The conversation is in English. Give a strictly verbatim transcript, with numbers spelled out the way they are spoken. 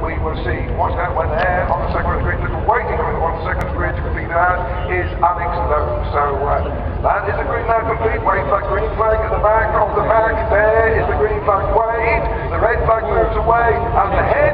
we will see what's going on there on the second bridge. Little waiting room on the second bridge completed out is Alex Lowe. So uh, that is the green now complete. Wave flag, green flag at the back. Off the back there is the green flag waved. The red flag moves away and the head